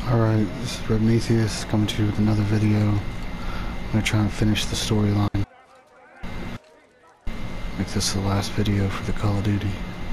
Alright, this is Prometheus coming to you with another video. I'm going to try and finish the storyline. Make this the last video for the Call of Duty.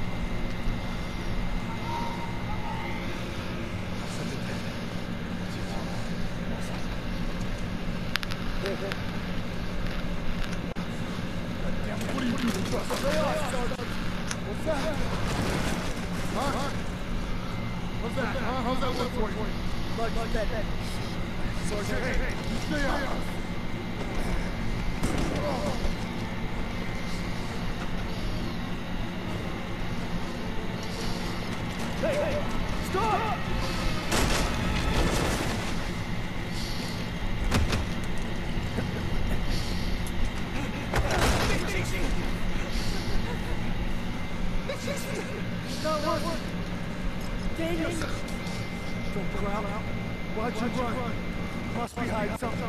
How's that look for you? Like that. Sergeant, hey, stay out. Hey, stop! Daniel! Don't go out. Why'd you run? Must be hiding something.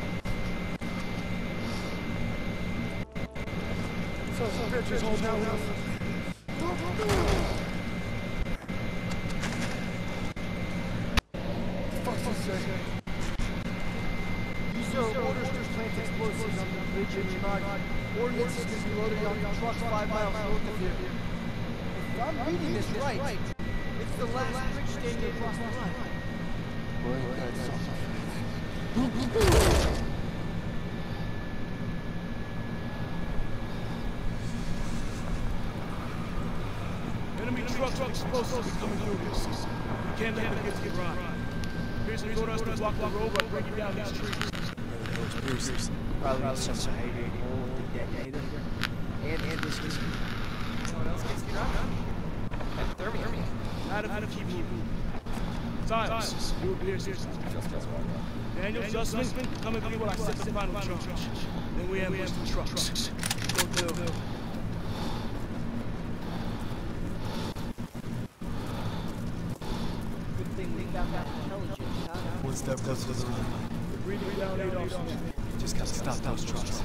So some bitches hold out. Fuck's he say? These are orders to plant explosives on the bridge in Chennai. Ordnance is to be loaded on trucks 5 miles north of here. If I'm reading this right, it's the last bridge standing across the line. Enemy trucks explosives coming through this. We can't let them get right. Pearson told us to block the road by breaking down these trees. Those Bruce's probably some hiding old detonator. And this was. Someone else gets get out. Hypothermia. Out of keep moving. Silence. You will be here soon. Daniel Sussman, come and be what I set the final charge. Then we ambush the trucks. Go do. Good thing we got that intelligence, huh? One step closer to the line. We're breathing down 8 officers. Just gotta stop those trucks.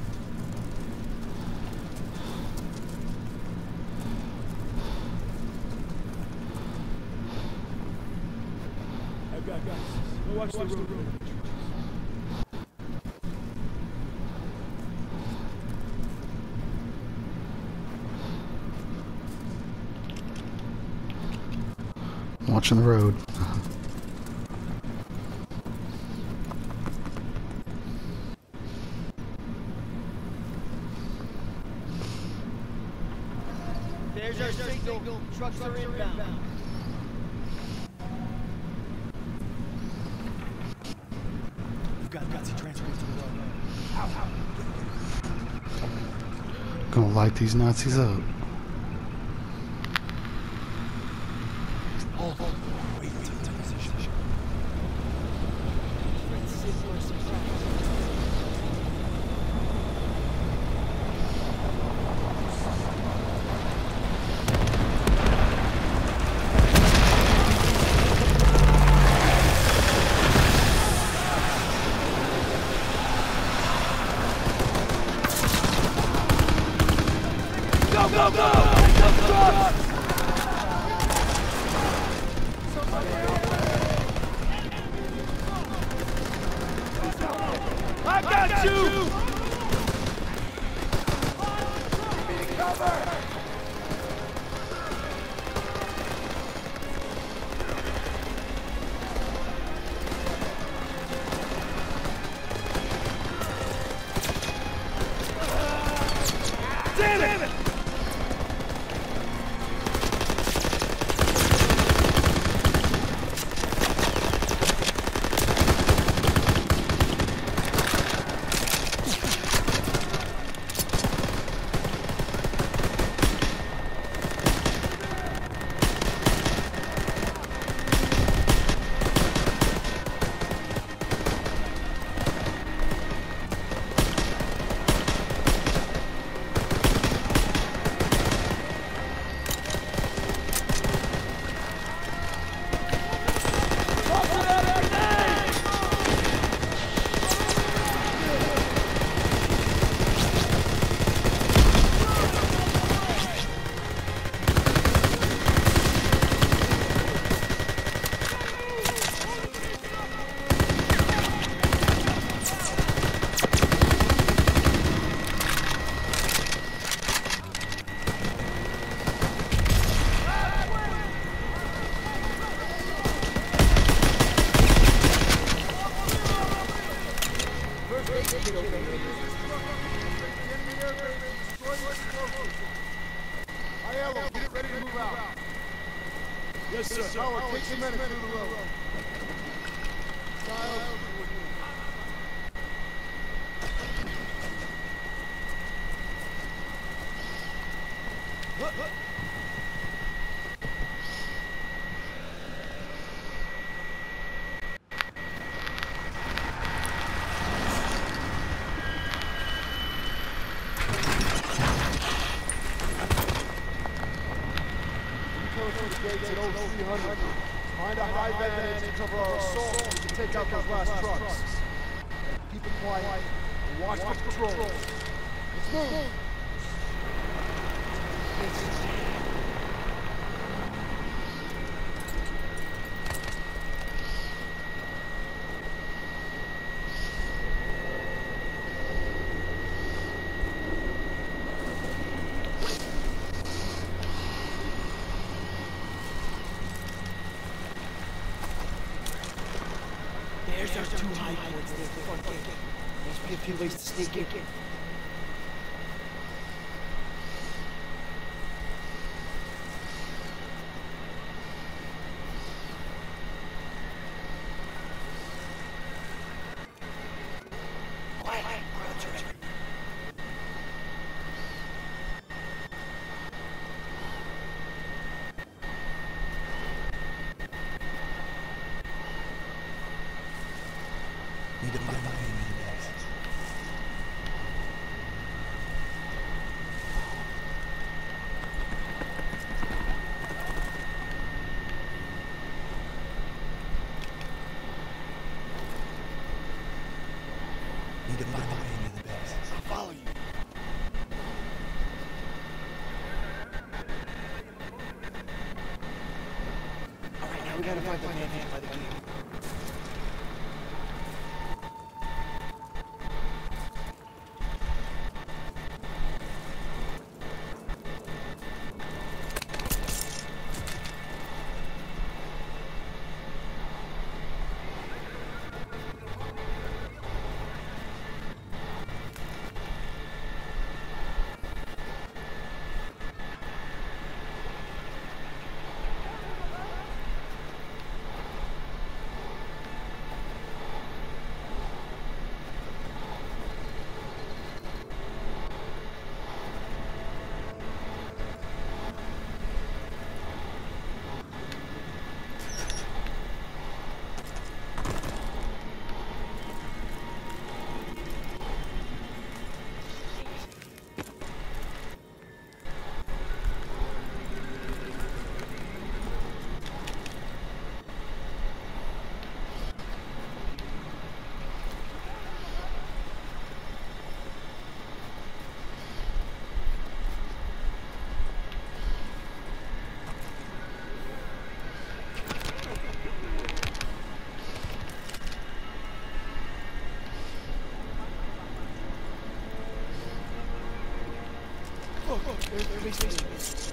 Guys, go watch the road. Watching the road. There's our signal. Trucks are inbound. Got to transport to the road. Gonna light these Nazis up. Hold. Wait until it's in position. Go! Yes, sir. Howard, take some men through the road. Giles, gates at 0300. Find a high vantage to cover our assault. We can take out those last trucks. Keep it quiet and watch for patrols. Let's move. There's our two high points there, the front gate. Must be a few ways to sneak in. Quiet, crowds are everywhere. Need to find my way into the exit. Need to find my way into the base. I'll follow you. Alright, now we gotta find the man by the gate. There's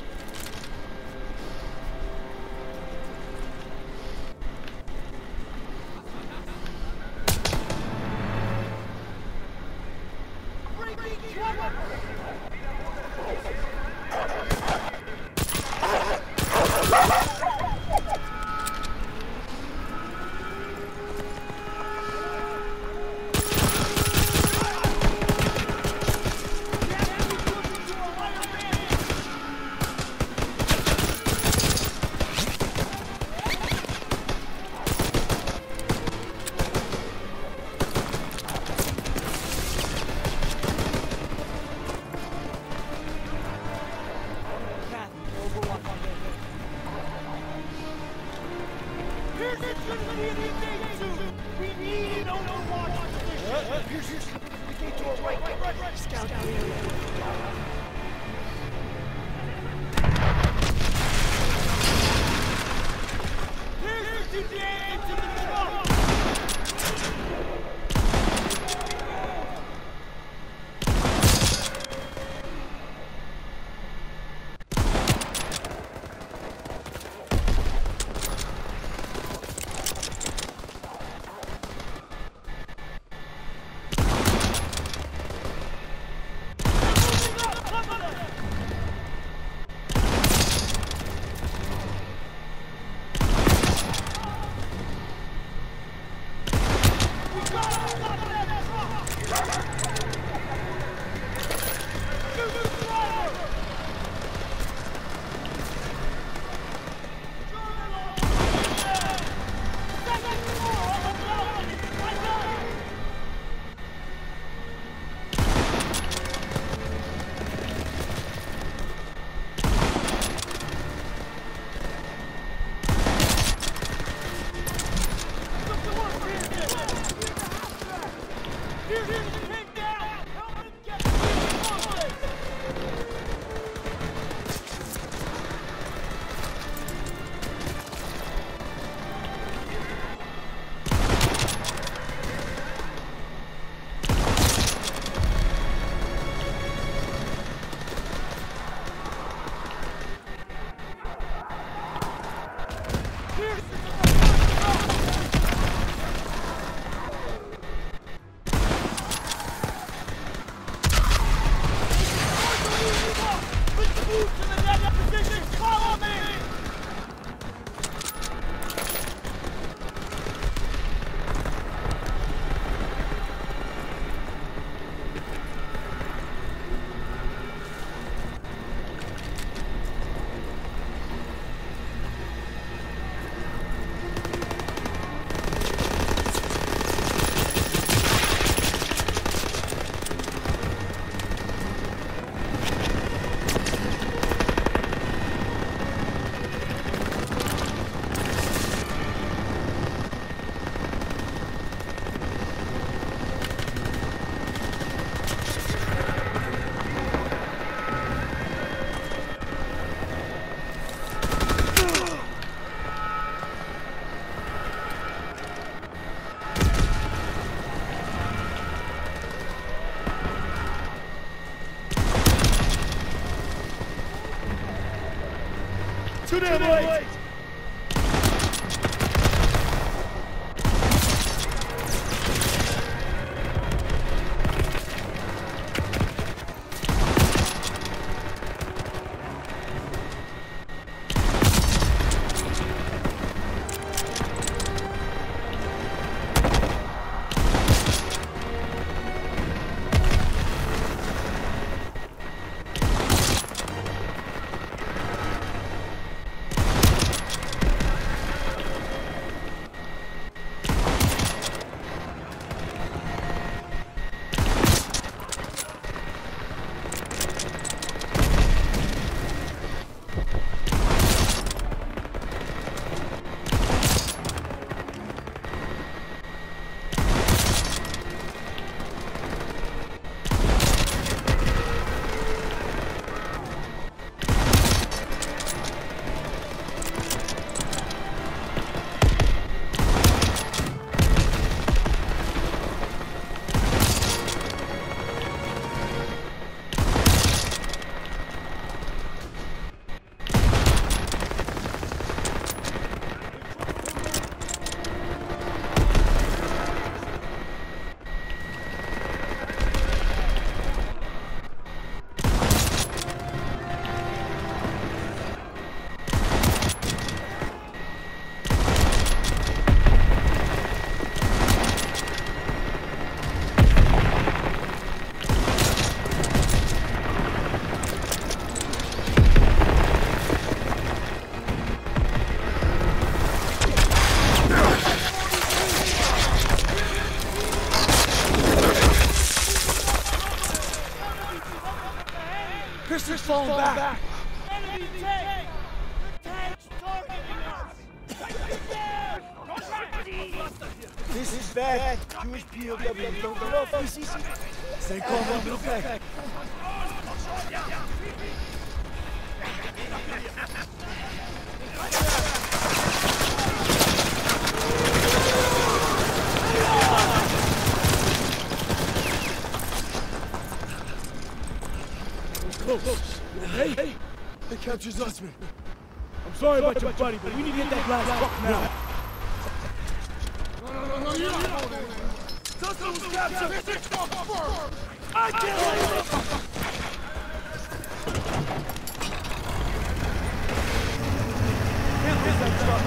Too damn late! Pistol's falling back. Enemy tank! The tank's targeting us! This is bad. Jewish POW don't go off. You see? Stay calm, look back. Close. Hey! They captured Zussman. I'm sorry about your buddy, but we need to get that last fuck now. No, you're not holding it. Zussman was captured! I can't leave it! Can't lose that truck.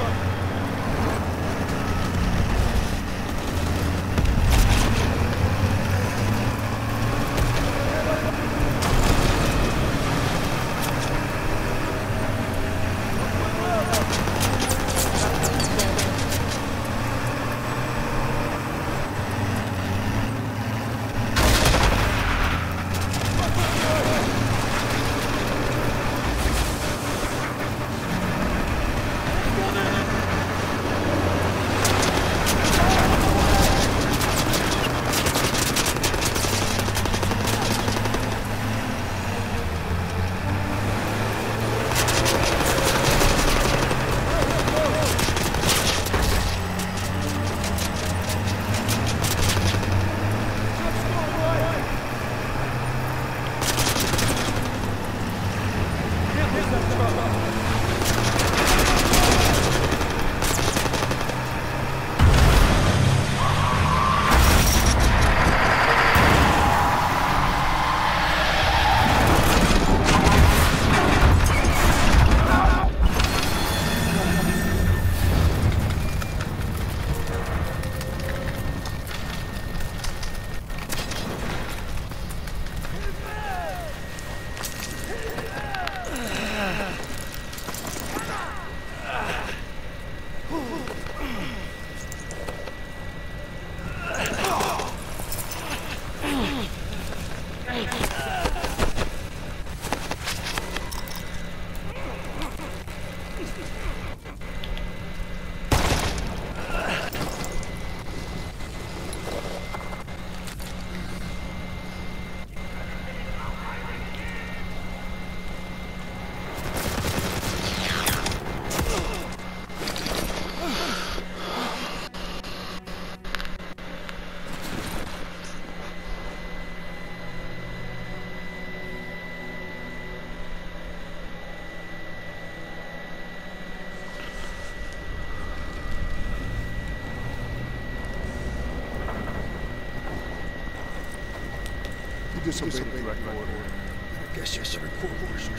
You disobeyed the direct order. I guess you should report desertion.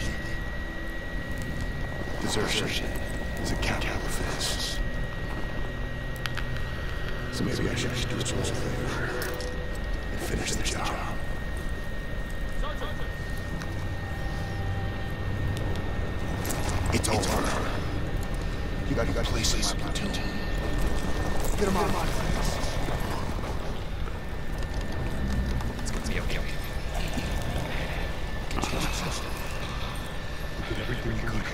Desertion is a capital offense. So maybe I should do what's most fair and finish the job. It's over. You got places in my platoon. Get him out of my face. It's gonna be okay. Did everything you could.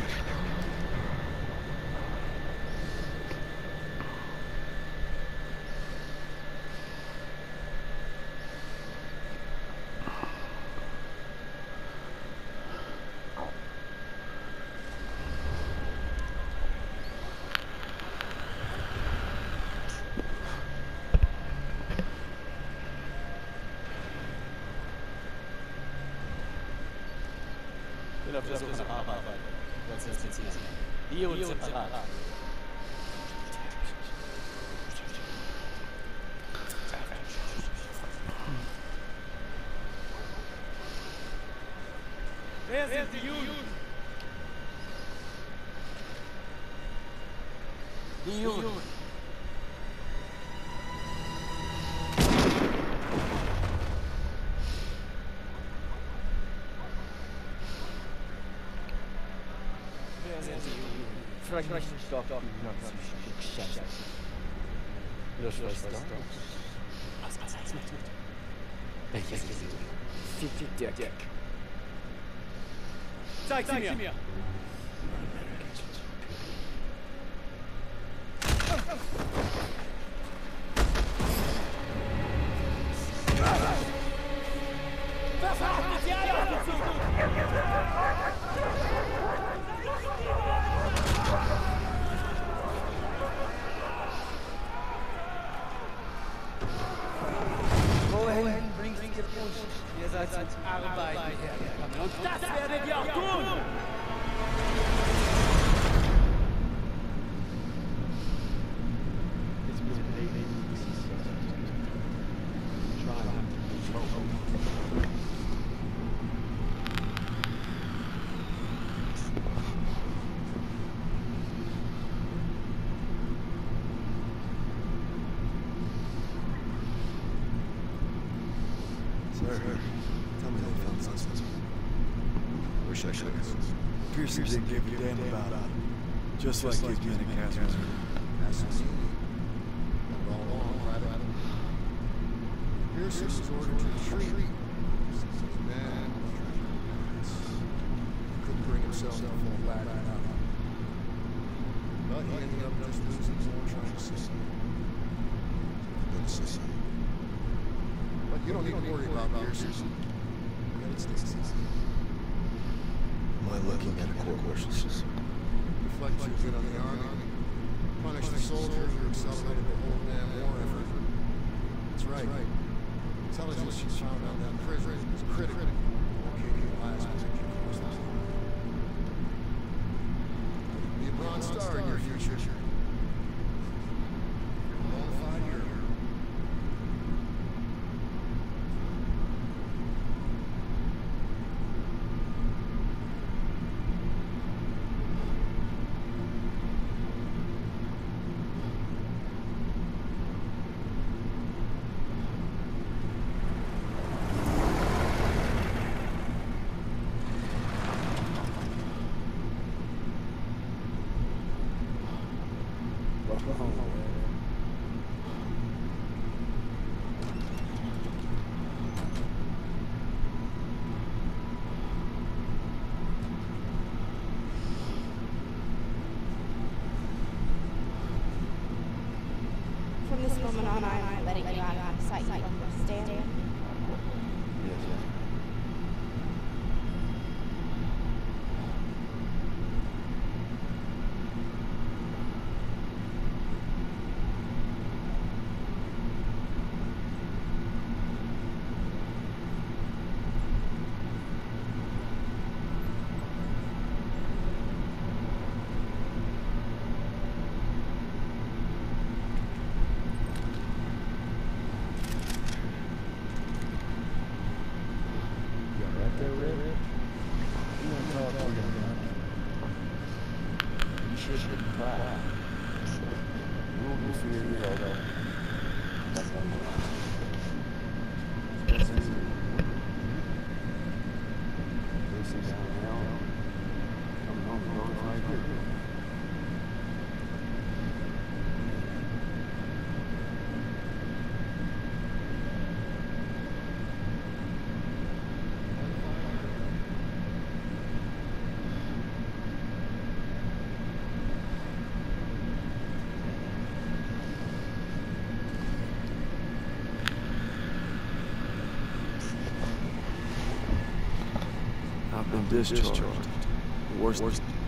Bin auf der Suche nach Arbeit. Du sollst nicht ziehen. Bio und separat. Wer sind die Juden? Die Juden. Frag mich doch. Lösch was da? Was mit? Welches ist Dirk. Zeig sie mir! Verfrachtet sie alle auf die Zukunft! Wohin bringst ihr uns? Ihr seid als Arbeit hergekommen. Und das werden wir auch tun! Sir, tell me how you found suspects. Wish I could. Pearson didn't give a damn about it. Just like his men in Catherine. That's me. I'm all along, Private. Pearson was ordered to retreat. His man couldn't bring himself to fall back out. But he ended up just losing more trying to see. But you don't need to worry about Pearson. Am I looking at a court-martial system? Reflect you good on the army. Punish the soldiers who accelerated the whole damn war effort. That's right. Intelligence you found on that prison is critical. Locating the last particular forces. Be a Bronze Star in your future. You're a bona fide hero. woman on I'm letting you out of my sight. You understand? Yes. I've been discharged. Worst.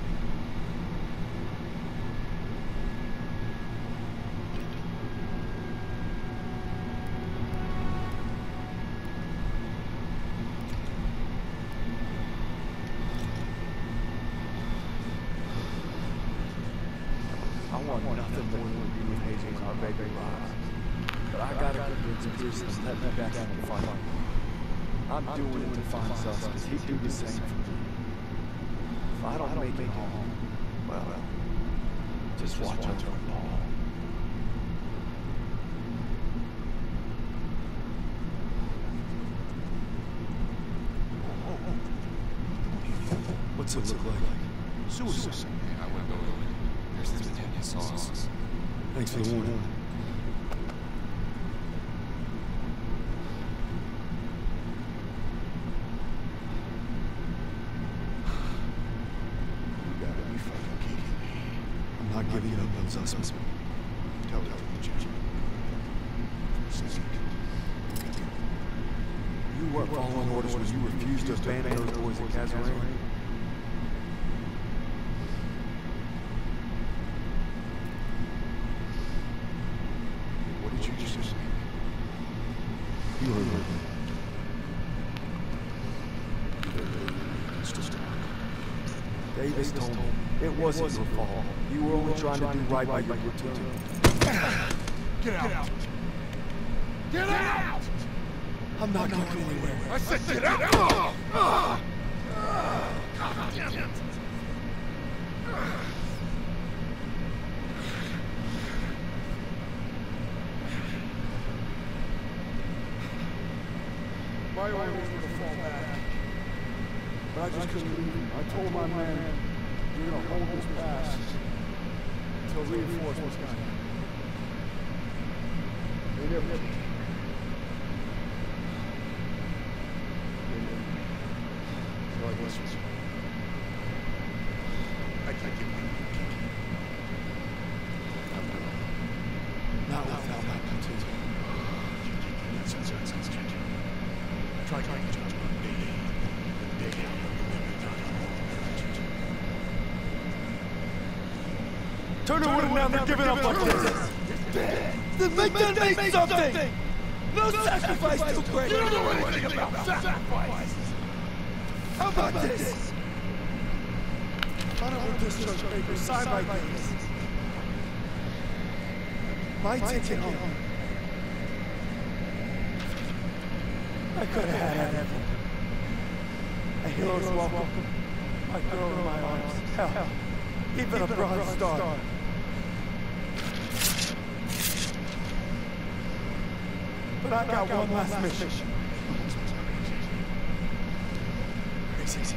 I want nothing more than be with Hazel in our baby lives. But I gotta convince Pearson to let me back in the fight. I'm doing it to find Sus, because he'd do the same for me. If I don't make it home, well, just watch out for Paul. What's it look like? Suicide. I wouldn't go over it. There's this Britannia sauce. Thanks for the warning. I'm not giving up on Sus. Tell the judge. You weren't following orders when you refused to abandon those boys at Kazarene. What did you just say? You heard me. It's just talk. Davis told me it wasn't your fault. You were only trying to do right by your platoon. Get out! Get out! I'm not going anywhere. I said get out! God damn it! My orders were to fall back. But I just couldn't leave. I told my man, you're gonna hold this pass until reinforcements got here. They never did. So I guess I can't get my Not without my platoon. Sounds strange. Try to judge my baby. Dig out. Turn around now, they're giving up like this. Then make them make something! No sacrifice too great! You don't know anything about sacrifice! How about this? I don't want this church paper signed by Davis. My ticket home. I could have had everything. A hero's welcome. My girl in my arms. Hell, even a bronze star. But I got one last mission. Crazy.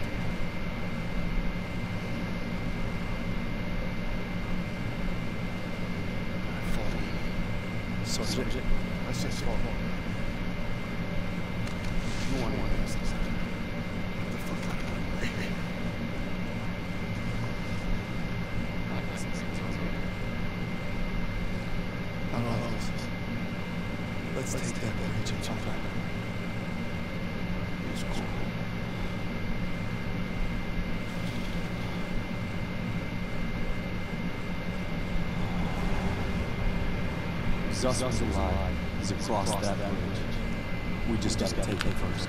Sergeant, I said fall. You want to ask this? Get the fuck out of my way. I don't know. Let's take that bridge and jump back. It's cool. Zussman's alive. He's across that bridge. We just gotta take him first.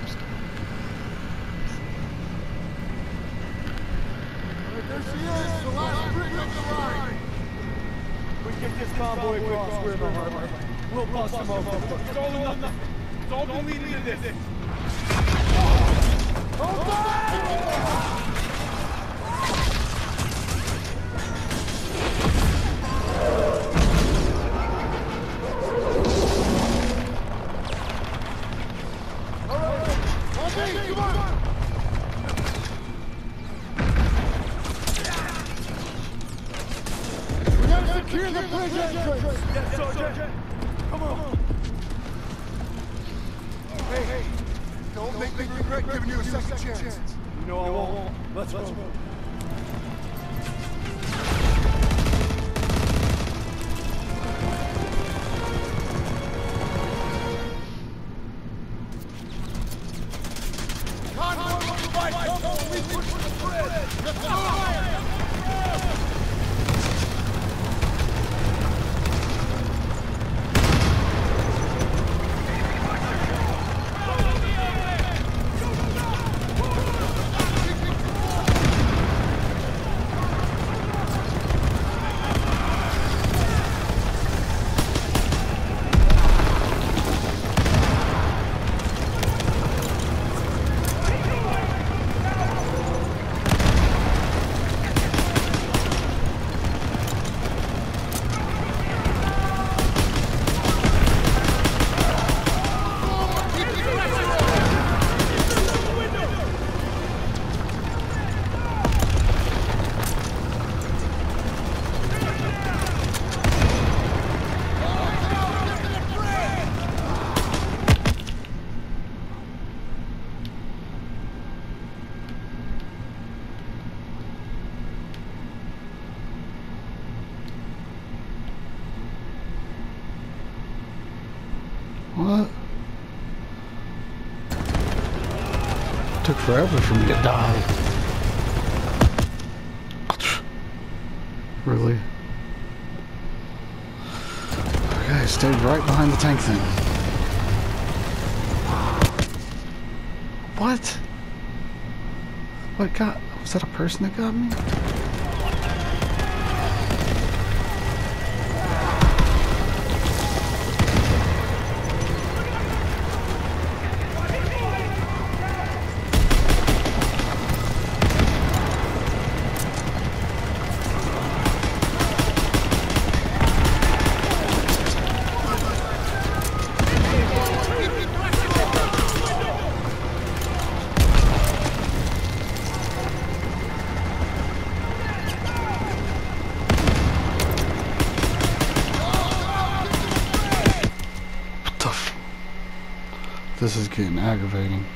There she is, the last bridge of the line. We get this convoy across, we're in the harbor. We'll bust them over. It's all or nothing. It's all been leading to this. Secure the bridge entrance! Yes, Sergeant. Come on. Hey, don't make me regret giving you a second chance. You know I won't. Let's move. Convoy will provide cover when we push for the bridge! Let's go! What? Took forever for me to die. Really? Okay, I stayed right behind the tank thing. What? What got? Was that a person that got me? This is getting aggravating.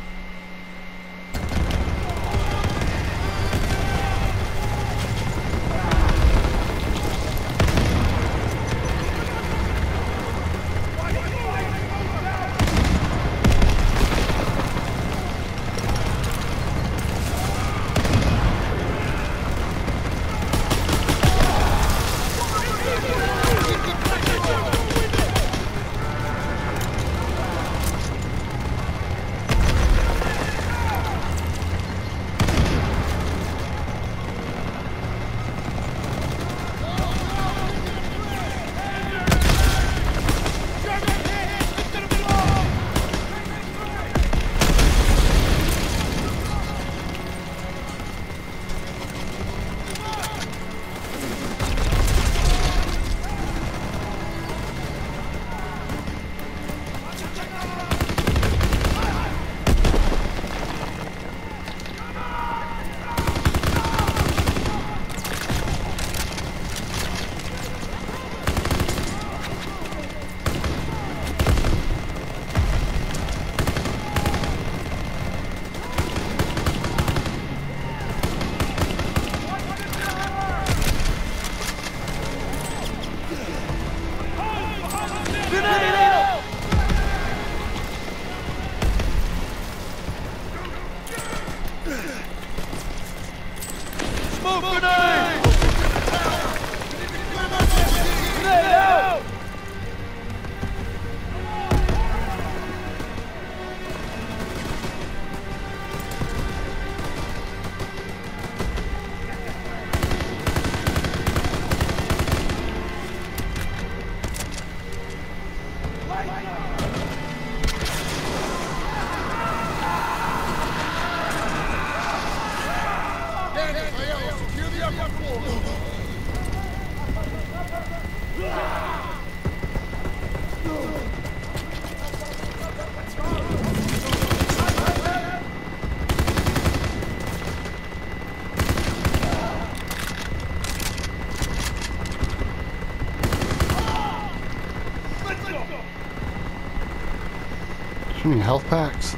Any health packs?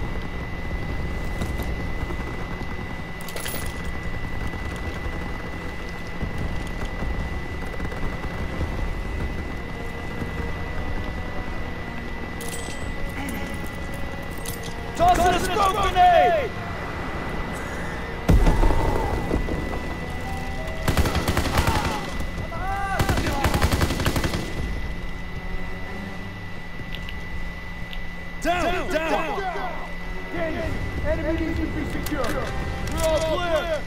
Toss it a smoke grenade! Down! Daniel, enemy needs to be secure. We're all clear.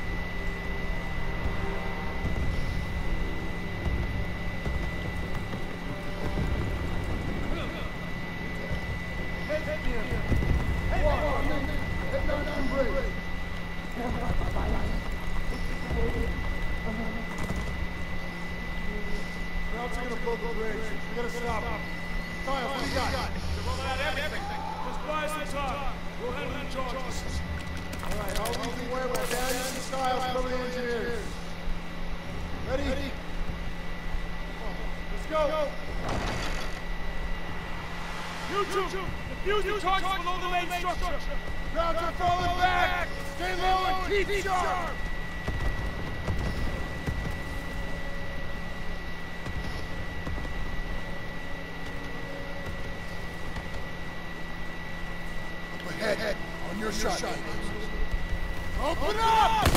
Routes are gonna blow the bridge. We gotta stop them. Stiles, what do you got? They're rolling out everything. Just buy some time. We'll handle the charges. Alright, all we can wear with Daniels and Stiles cover the engineers. Ready? Let's go! You two, defuse the targets below the main structure. Crowds are falling back! Stay low and keep sharp! Up ahead, on your shot. Open up!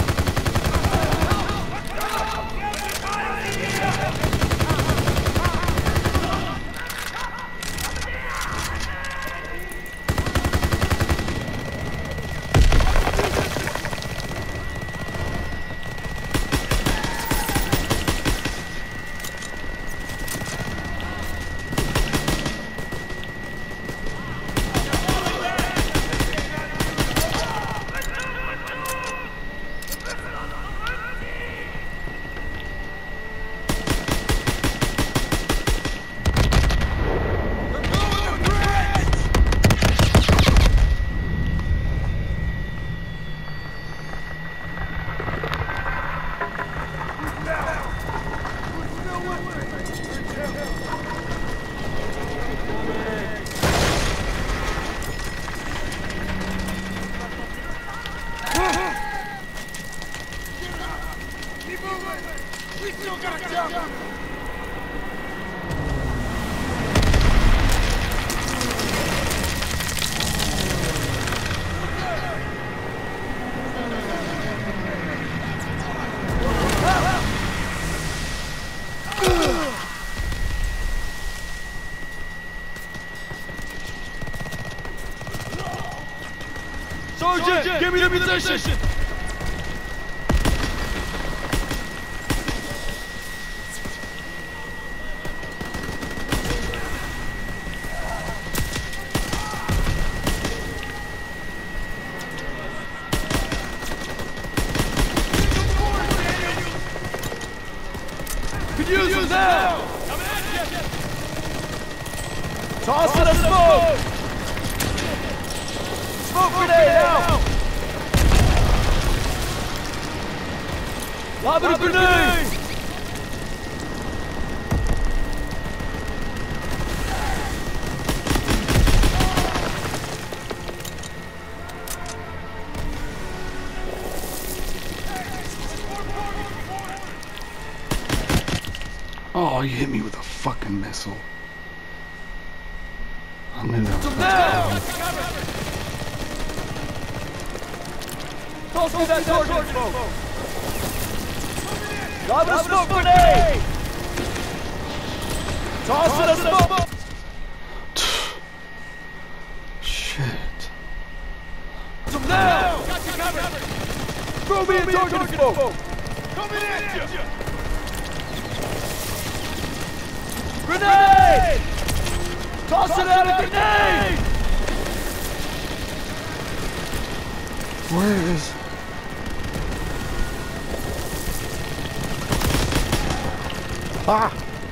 We still got a jump! Sergeant, give me the position! Could use them now! Coming at you! Toss it a smoke! Smoke grenade out! Lob it a grenade! Oh, you hit me with a fucking missile. I knew that was Now! Toss me that target smoke! Lob it a smoke grenade! Toss it a smoke! Shit. Now! Got you covered! Throw me a target smoke! Coming at you! Grenade! Toss it out a grenade! Where is... Ah!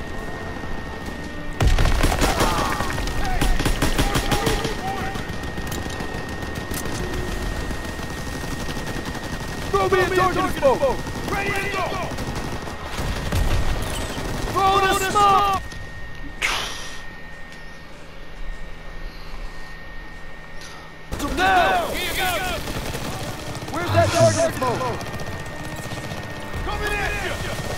Throw me a target smoke! Ready to go! Throw the smoke! target smoke! Coming at you!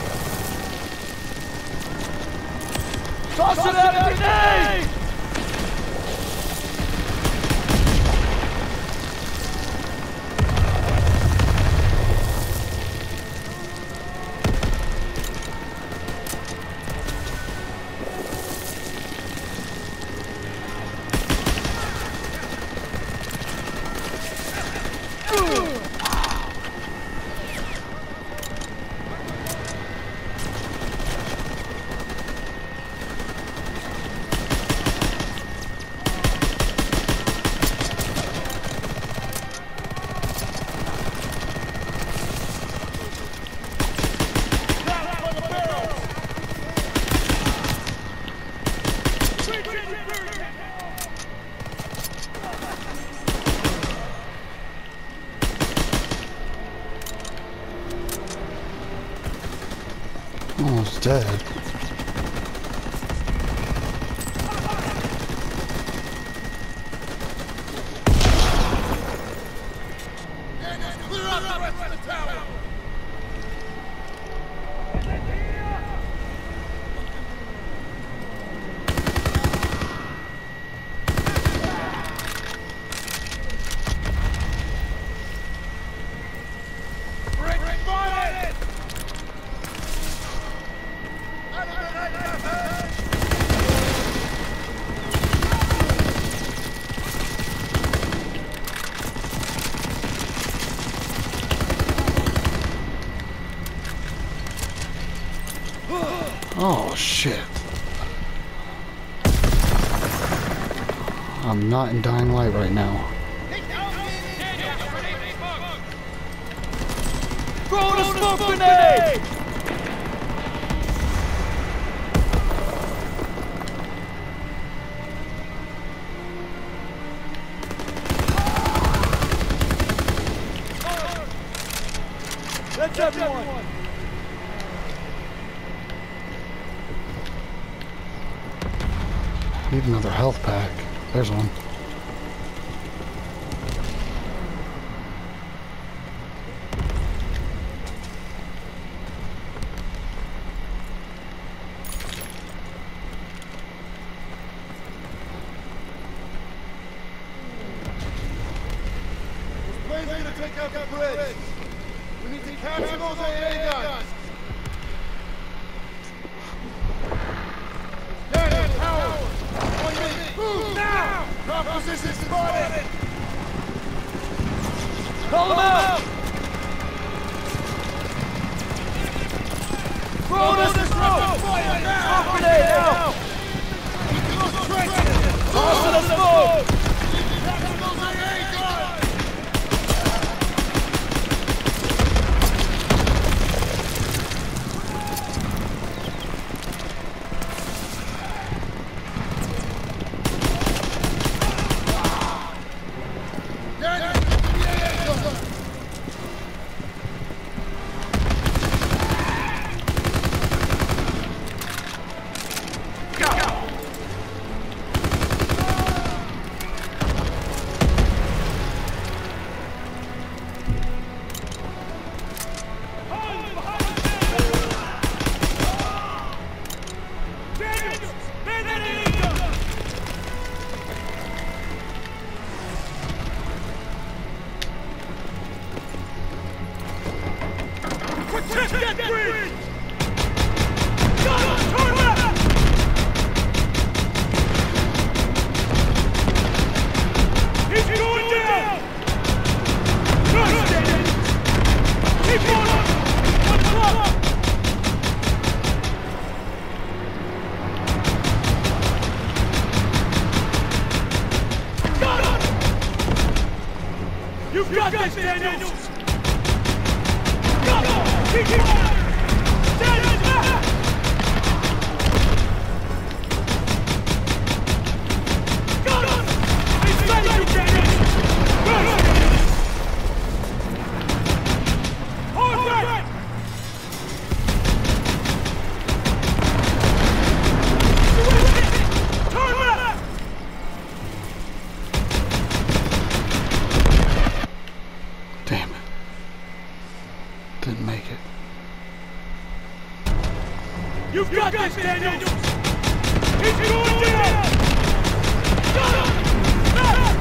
Toss it out a grenade! Almost dead. Clear out the rest of the tower! Oh shit. I'm not in dying light right now. Throw the smoke grenade! That's everyone! Need another health pack. There's one. Planes are gonna take out the bridge! We need to capture those AA guns! Daniel, Howard! On me! Move now! Drop position spotted! Call them out! Throw the smoke! Fire now! Smoke grenade now! Those trenches! Toss the smoke! Capture those AA guns! Protect that bridge! Go! Turn left! He's going down! Good, Daniel! Keep going! On the clock! Got him! You've got this, Daniels! Keep going! Daniels, back! Got him! He's ready, Daniels! Good! Hard right! Turn left! Damn it. You've got this, Daniel! He's going down! Got him! Back!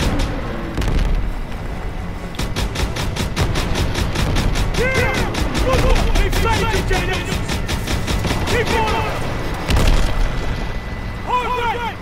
Yeah! Good one! They've sighted you, Daniel! Keep going! Hard right!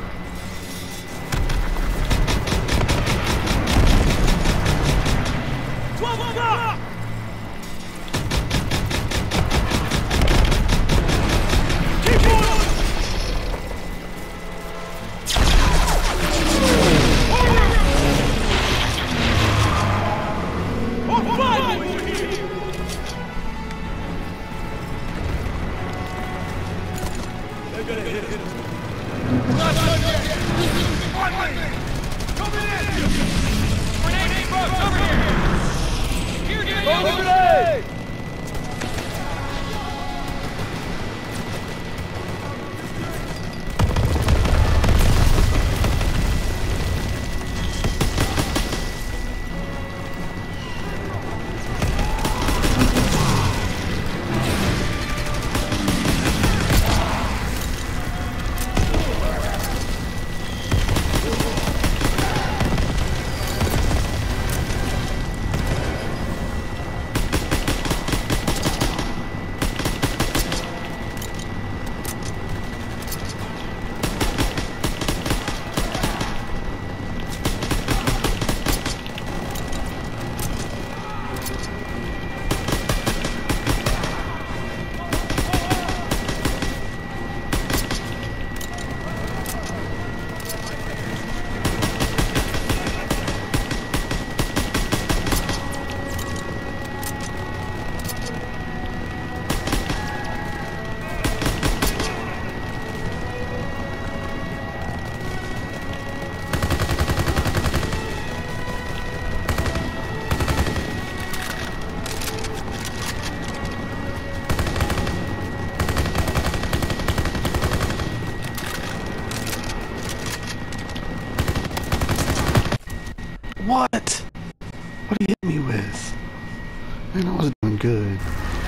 What? What did he hit me with? Man, I was doing good.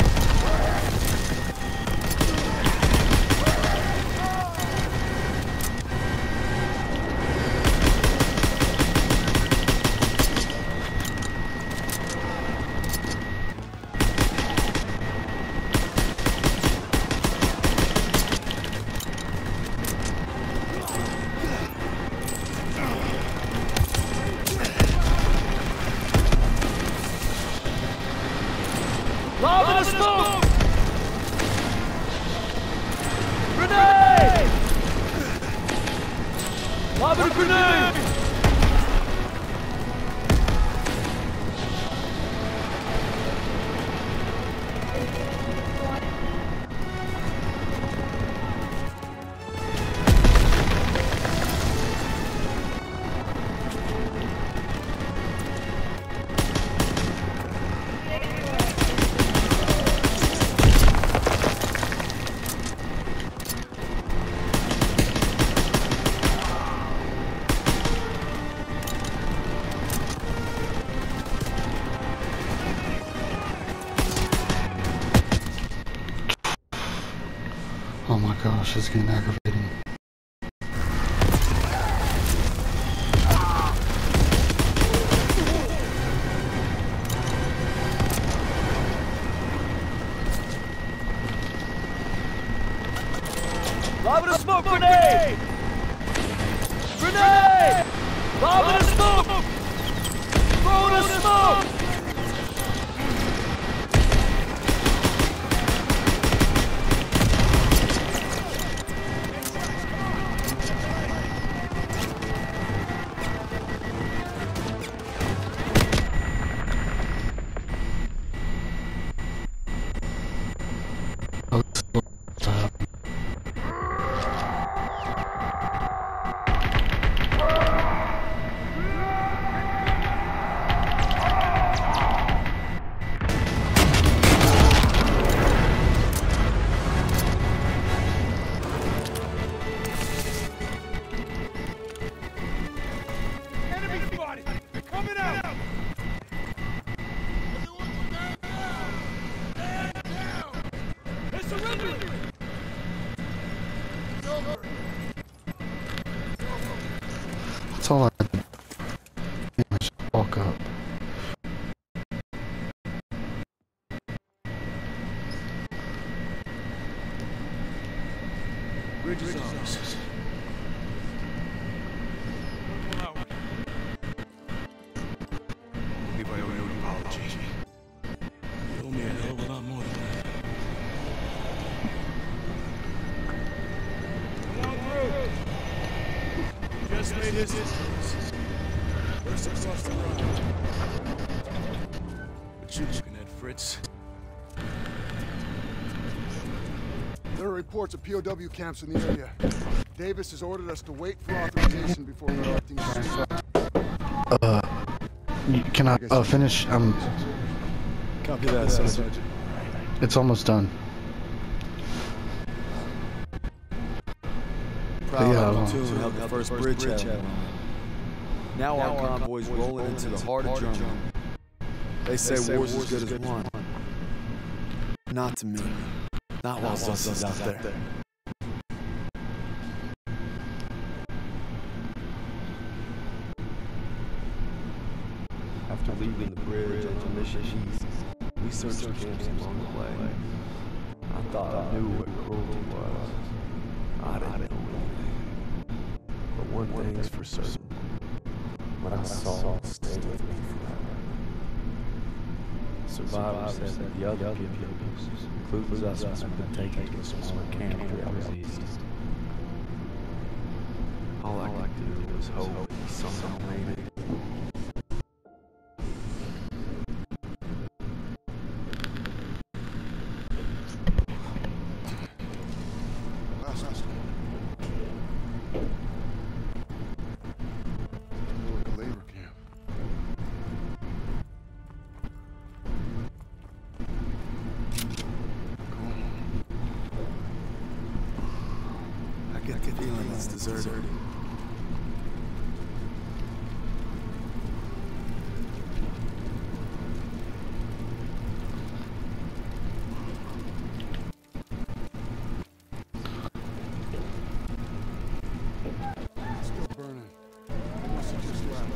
Lob in the smoke! Grenade! Lob in a grenade! Oh my gosh, it's getting aggravating. Lob in a smoke grenade! Grenade! Lob in a smoke! Throw in a smoke! That's all I did. I just walk up. Bridge is ours. I believe I owe you an apology. You owe me a hell of a lot more than that. Come on through. Just made his entrance. First across the road. What you looking at, Fritz? There are reports of POW camps in the area. Davis has ordered us to wait for authorization before conducting a strike. Can I finish? Copy that, Sergeant. It's almost done. Proud yeah, of Platoon held the first bridge out. Now our convoy's rolling into the heart of Germany. They say war's as good as won. Not to me. Not while Zus is out there. After leaving the bridge on the mission east, we searched camps along the way. I thought I knew what cruelty was. I didn't know anything. But one thing's for certain. What I saw stayed with me forever. Survivors said that the other POWs, including us, must have been taken to a smaller camp 3 hours east. All I could do was hope that he somehow made it. Like a labor camp. I get the feeling it's deserted. Still burning. They must have just left.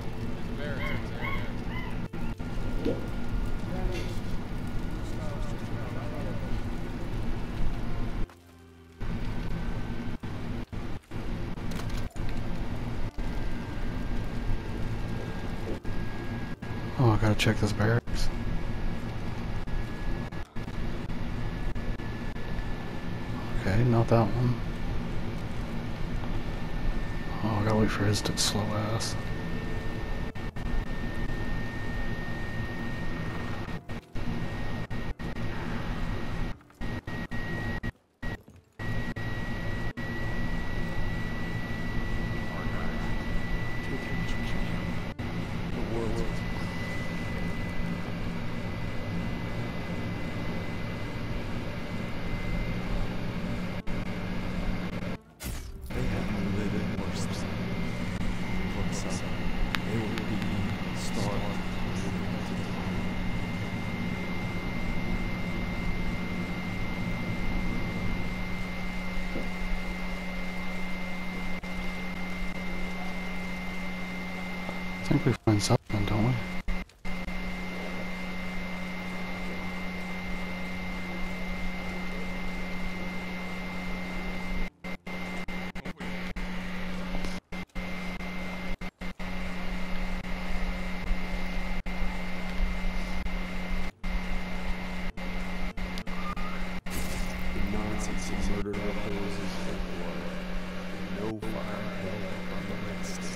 Oh, I gotta check this barracks. Okay, not that one. Oh, I gotta wait for his slow ass. I think we find something, don't we? The Nazis had murdered our foes in cold blood. No fire held on the list.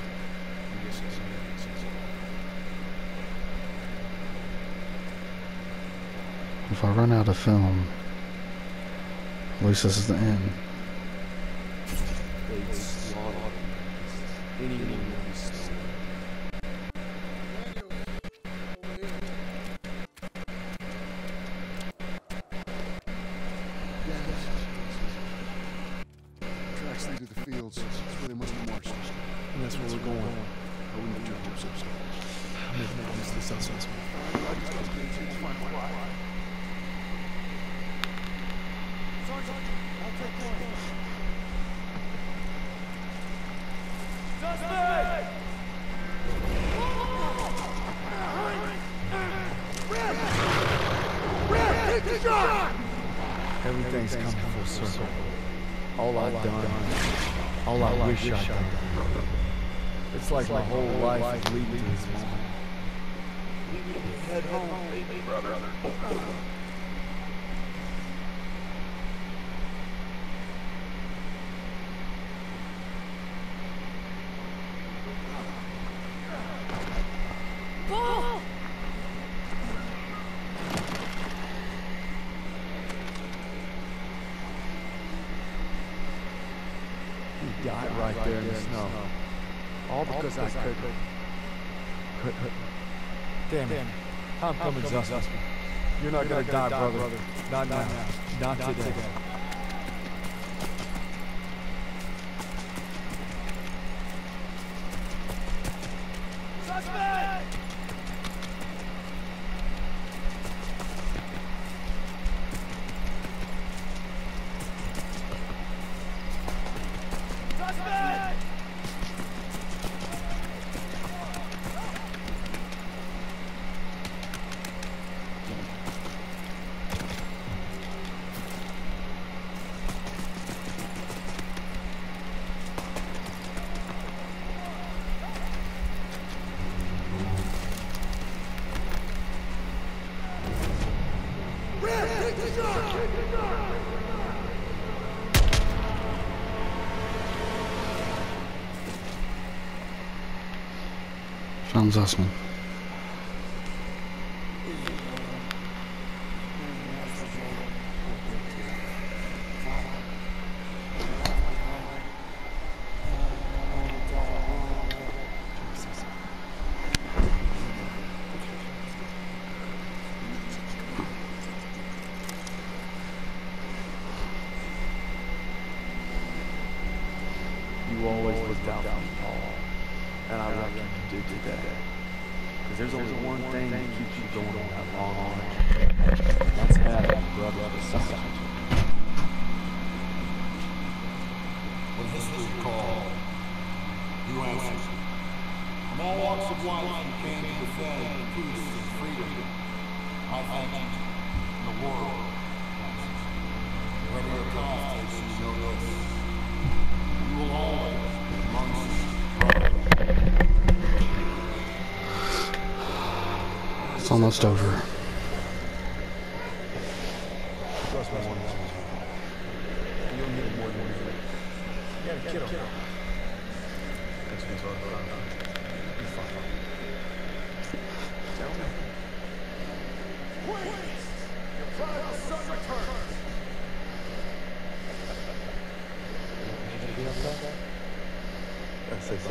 If I run out of film, at least this is the end. They'd slaughter anyone who stole. Tracks lead to the fields. That's where they must have marched. And that's where we're going. I wouldn't have jumped up so slow. I'm making a promise to the South. Sergeant, I'll take point. things come full circle. All I've done, all I wish I'd done. It's like my whole life is leading to this moment. Head home, baby brother. He died right there in the snow. All because I could. Damn it. I'm coming, Justin. You're not gonna die, brother. Not now. Not today. Found Zussman. You always looked out for me, Paul. And I reckon you do today. Because there's only one thing that keeps you going on that long march. That's having a brother beside you. When history called, you answered. From all walks of life, you came to defend peace and freedom. I thank you. In the world. Wherever your path takes you, know this. You will always be amongst brothers. It's almost over. Trust me, you'll need it more than you think. You got a kid on. That's what's all about. Be fine. Tell me. Wait! Your prodigal son returns! That's it.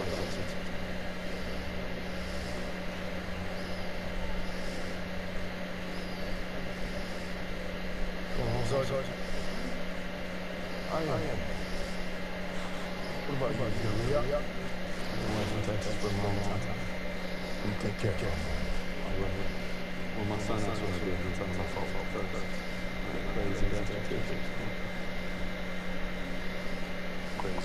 I am. What about you? You gonna be up? I've been in Texas for a long time. You take care of him. I will. Well, my son asked what I did. It's my fault first. Crazy bastard too. Crazy.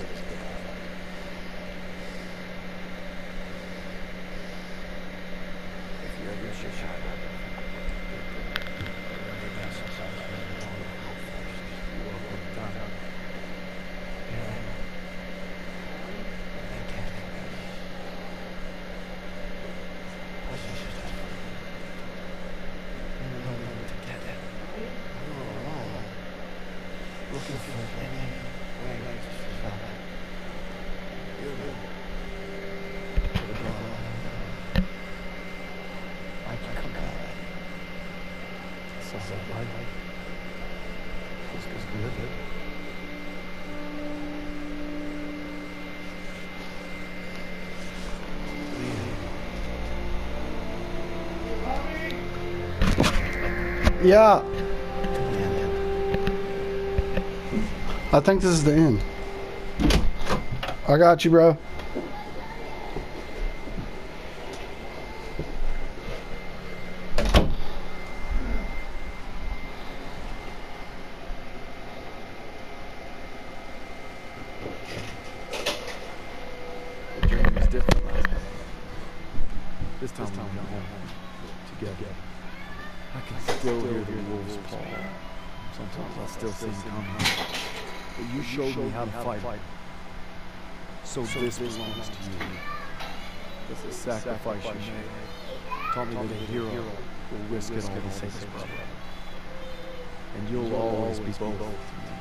If you ever should shine up. Yeah. I think this is the end. I got you, bro. The journey was different last time. This time we got home together. I can still hear the wolves' call. Sometimes I still see you coming. But you showed me how to fight. So this belongs to you. It's a sacrifice you made. Taught me that a hero will risk it all to save his brother. And you'll always be both to me.